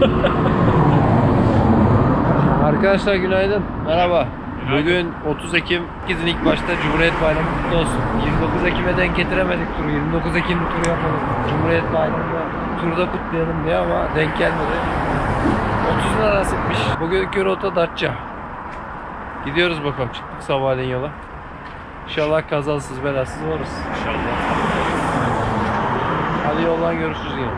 Arkadaşlar günaydın. Merhaba. Bugün 30 Ekim. Herkesin ilk başta Cumhuriyet Bayramı kutlu olsun. 29 Ekim'e denk getiremedik turu. 29 Ekim turu yapalım. Cumhuriyet Bayramı'nda turda kutlayalım diye ama denk gelmedi. 30 lira nasipmiş. Bugünkü rota Datça. Gidiyoruz bakalım. Çıktık sabahleyin yola. İnşallah kazasız belasız varız. İnşallah. Hadi yoldan görüşürüz yine.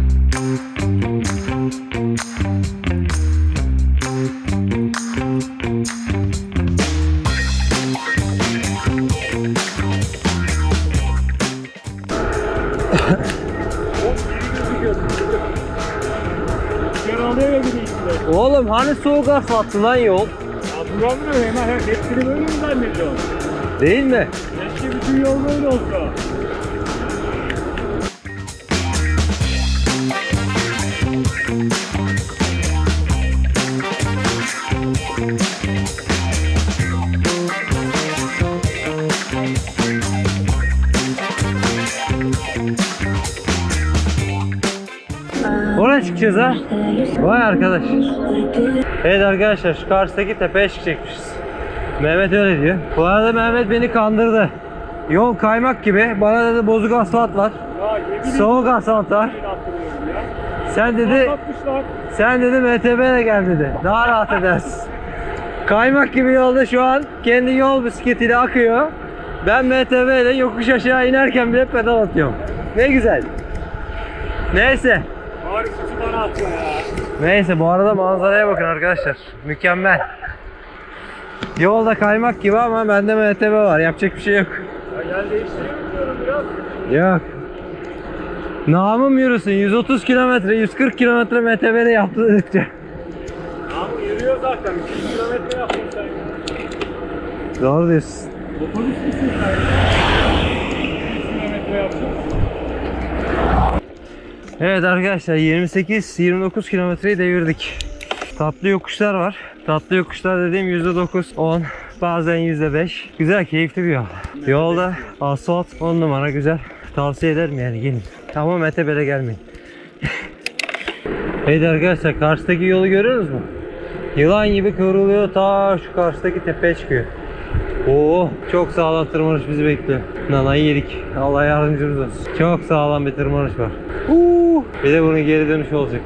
Oğlum hani soğuk asfaltı lan yol? Ya duramıyor hemen hepsini böyle mi zannediyorsun? Değil mi? Keşke bütün yol böyle olsa. Oraya çıkacağız ha. Vay arkadaş. Evet arkadaşlar şu karşıdaki tepeye çıkacakmışız. Mehmet öyle diyor. Bu arada Mehmet beni kandırdı. Yol kaymak gibi. Bana dedi bozuk asfalt var. Soğuk asfalt var. Sen dedi MTB ile gel dedi. Daha rahat edersin. Kaymak gibi yolda şu an kendi yol bisikletiyle akıyor. Ben MTB ile yokuş aşağı inerken bile pedal atıyorum. Ne güzel. Neyse. Neyse bu arada manzaraya bakın arkadaşlar. Mükemmel. Yolda kaymak gibi ama bende MTB var. Yapacak bir şey yok. Ya gel değiştireyim diyorum biraz. Yok. Namım yürüsün. 130 kilometre, 140 kilometre MTB'de yaptırdıkça. Namı yürüyor zaten. 200 kilometre yaptın sen ya. Doğru diyorsun. Otobüs müsün sen? 200 kilometre yaptın. Evet arkadaşlar 28-29 kilometreyi devirdik. Tatlı yokuşlar var. Tatlı yokuşlar dediğim %9, 10, bazen %5. Güzel, keyifli bir yol. Yolda asfalt 10 numara güzel. Tavsiye ederim yani, gelin. Ama MTB'de gelmeyin. Evet arkadaşlar karşıdaki yolu görüyorsunuz mu? Yılan gibi kıvrılıyor, ta şu karşıdaki tepeye çıkıyor. Oo, çok sağlam tırmanış bizi bekliyor. Nanayı yedik. Allah yardımcımız olsun. Çok sağlam bir tırmanış var. Bir de bunun geri dönüşü olacak.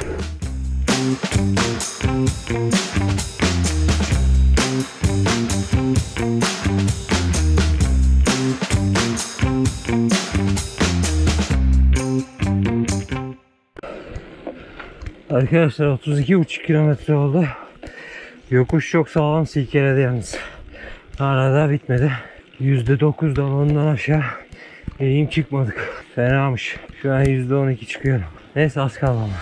Arkadaşlar 32,5 kilometre oldu. Yokuş çok sağlam silkeledi yalnız. Hala bitmedi. %9'dan ondan aşağı eğim çıkmadık. Fenamış. Şu an %12 çıkıyorum. Neyse az kaldı ama.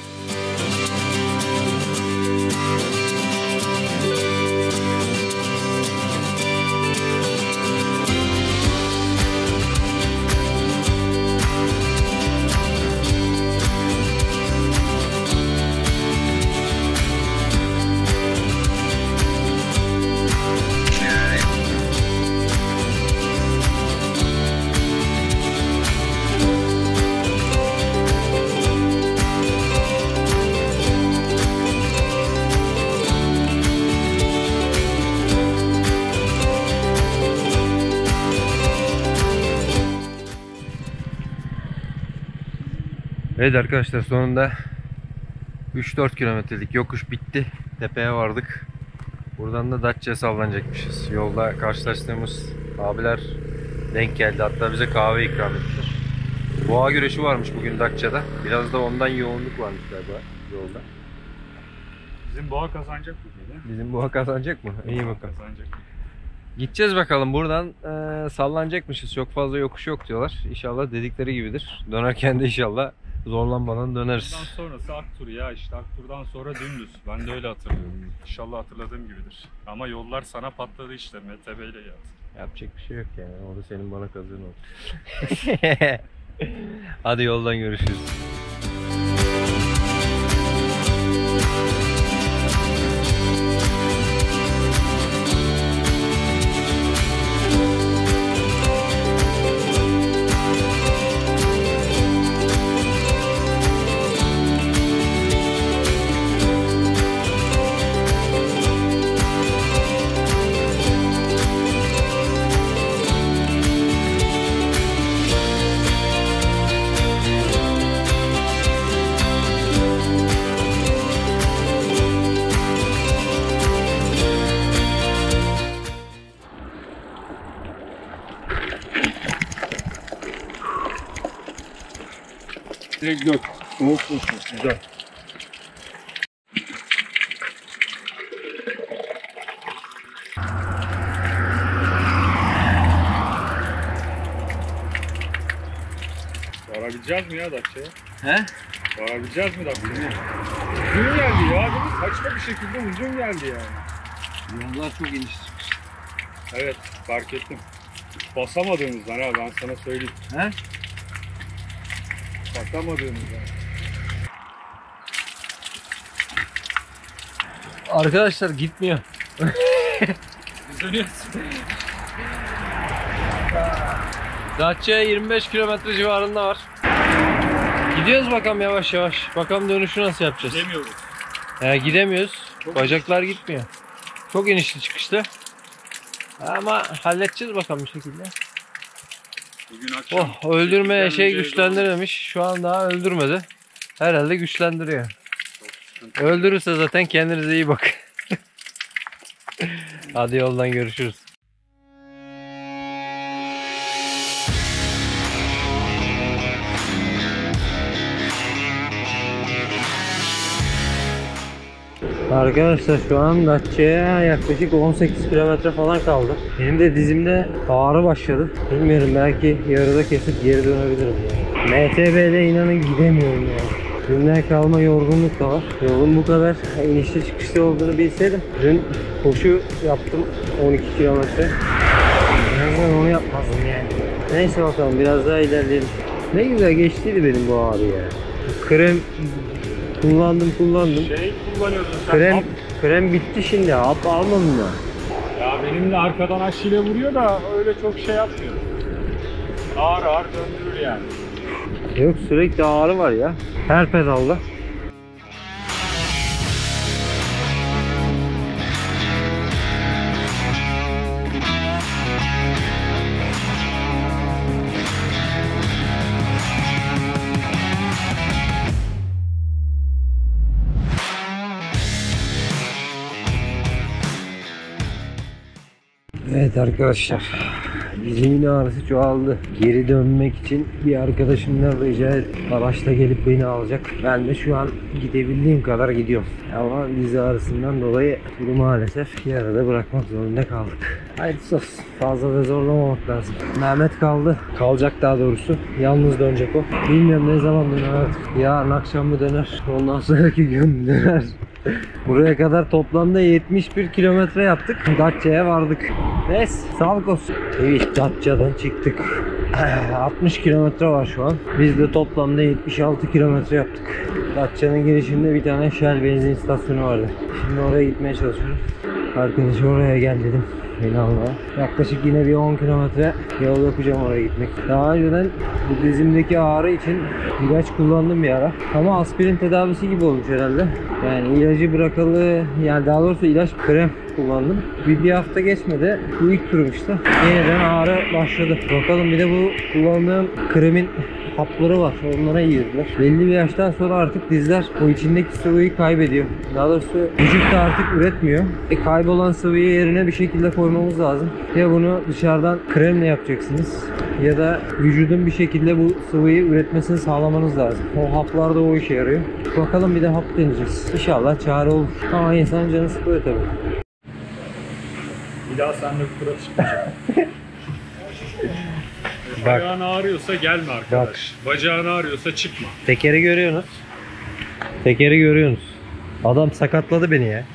Evet arkadaşlar sonunda 3-4 kilometrelik yokuş bitti. Tepeye vardık. Buradan da Datça'ya sallanacakmışız. Yolda karşılaştığımız abiler denk geldi. Hatta bize kahve ikram ettiler. Boğa güreşi varmış bugün Datça'da. Biraz da ondan yoğunluk varmış galiba yolda. Bizim boğa kazanacak bugün. Bizim boğa kazanacak mı? İyi bakalım. Kazanacak. Gideceğiz bakalım. Buradan sallanacakmışız. Çok fazla yokuş yok diyorlar. İnşallah dedikleri gibidir. Dönerken de inşallah zorlanmadan döneriz. Bundan sonrası Aktur ya, işte Aktur'dan sonra dümdüz. Ben de öyle hatırlıyorum. İnşallah hatırladığım gibidir. Ama yollar sana patladı işte, MTB ile yaptı. Yapacak bir şey yok yani. O da senin bana kazığın oldu. Hadi yoldan görüşürüz. Direkt dök. Soğuk olsun. Güzel. Varabileceğiz mi ya Datça'ya? He? Varabileceğiz mi Datça'ya? Uzun geldi ya. Değil mi? Saçma bir şekilde uzun geldi yani. Yollar çok iniş çıkış. Evet, fark ettim. Basamadığımızdan ha, ben sana söyleyeyim. He? Basamadığımızdan. Arkadaşlar gitmiyor. Biz dönüyoruz. Datça'ya 25 kilometre civarında var. Gidiyoruz bakalım yavaş yavaş. Bakalım dönüşü nasıl yapacağız. Demiyoruz. Gidemiyoruz. Bacaklar gitmiyor. Çok inişli çıkışlı. Ama halledeceğiz bakalım bir şekilde. Bugün akşam. Oh, öldürmeye sekiz önce güçlendirememiş. Şu an daha öldürmedi. Herhalde güçlendiriyor. sıkıntı. Öldürürse zaten kendinize iyi bakın. Hadi yoldan görüşürüz. Arkadaşlar şu an Datça'ya yaklaşık 18 kilometre falan kaldı. Benim de dizimde ağrı başladı. Bilmiyorum, belki yarıda kesip geri dönebilirim yani. MTB'de inanın gidemiyorum yani. Dünden kalma yorgunluk da var. Yolun bu kadar inişli çıkışlı olduğunu bilseydim. Dün koşu yaptım 12 kilometre. Birazdan onu yapmazdım yani. Neyse bakalım, biraz daha ilerleyelim. Ne güzel geçtiydi benim bu ağrı ya. Krem kullandım. Şey kullanıyorsun sen. Krem bitti şimdi. Hap almadım da. Ya benim de arkadan aşıyla vuruyor da öyle çok şey yapmıyor. Ağır ağır döndürür yani. Yok, sürekli ağrı var ya. Her pedalda. Evet arkadaşlar, dizimin ağrısı çoğaldı. Geri dönmek için bir arkadaşımdan rica ettim. Araçla gelip beni alacak. Ben de şu an gidebildiğim kadar gidiyorum. Ama dizi ağrısından dolayı bunu maalesef yarıda bırakmak zorunda kaldık. Hayırlısı olsun. Fazla da zorlamamak lazım. Mehmet kaldı. Kalacak daha doğrusu. Yalnız dönecek o. Bilmiyorum ne zaman döner artık. Yarın akşam mı döner? Ondan sonraki gün mü döner? Buraya kadar toplamda 71 kilometre yaptık. Datça'ya vardık. Neyse, sağlık olsun. Evet, Datça'dan çıktık. 60 kilometre var şu an. Biz de toplamda 76 kilometre yaptık. Datça'nın girişinde bir tane Shell benzin istasyonu vardı. Şimdi oraya gitmeye çalışıyorum. Arkadaşı oraya gel dedim beni almaya. Yaklaşık yine bir 10 kilometre yol yapacağım oraya gitmek. Daha önceden bu dizimdeki ağrı için ilaç kullandım bir ara. Ama aspirin tedavisi gibi olmuş herhalde. Yani ilacı bırakalı, yani daha doğrusu ilaç krem kullandım. Bir hafta geçmedi. Bu ilk turum işte. Yeniden ağrı başladı. Bakalım, bir de bu kullandığım kremin hapları var. Onlara yiyirdiler. Belli bir yaştan sonra artık dizler o içindeki sıvıyı kaybediyor. Daha doğrusu vücut da artık üretmiyor. Kaybolan sıvıyı yerine bir şekilde koymamız lazım. Ya bunu dışarıdan kremle yapacaksınız ya da vücudun bir şekilde bu sıvıyı üretmesini sağlamanız lazım. O haplar da o işe yarıyor. Bakalım, bir de hap deneyeceğiz. İnşallah çare olur. Ama insan canı sıkıyor tabii. Bir daha seninle kura çıkmayacağım. Bak. Ayağın ağrıyorsa gelme arkadaş. Bacağın ağrıyorsa çıkma. Tekeri görüyorsunuz. Tekeri görüyorsunuz. Adam sakatladı beni ya.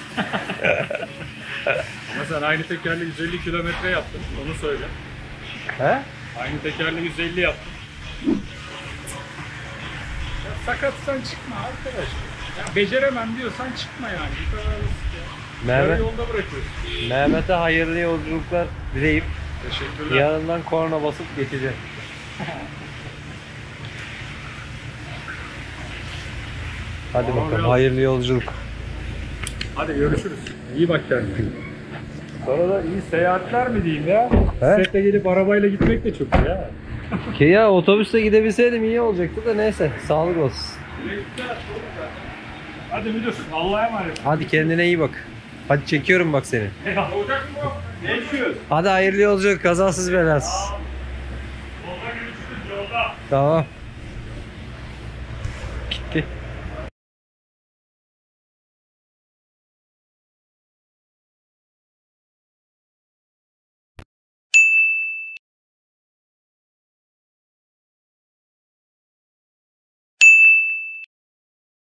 Ama sen aynı tekerle 150 kilometre yaptın. Onu söyle. He? Aynı tekerle 150 yaptın. Ya sakatsan çıkma arkadaş. Ya beceremem diyorsan çıkma yani. Bu kadar basit ya. Yarı yolda bırakıyorsun. Mehmet'e hayırlı yolculuklar dileyip Teşekkürler. yanından korna basıp geçeceğim. Hadi bakalım, hayırlı yolculuk. Hadi görüşürüz. İyi bak kendine. Sonra da iyi seyahatler mi diyeyim ya? He? Bisikletle gelip arabayla gitmek de çok iyi ya. Ki ya otobüste gidebilseydim iyi olacaktı da neyse, sağlık olsun. Hadi müdür, Allah'a emanet. Hadi kendine iyi bak. Hadi çekiyorum bak seni. Olacak mı? Görüşürüz. Hadi hayırlı yolculuk, kazasız belasız. Yolda görüşürüz, yolda. Tamam. Gitti.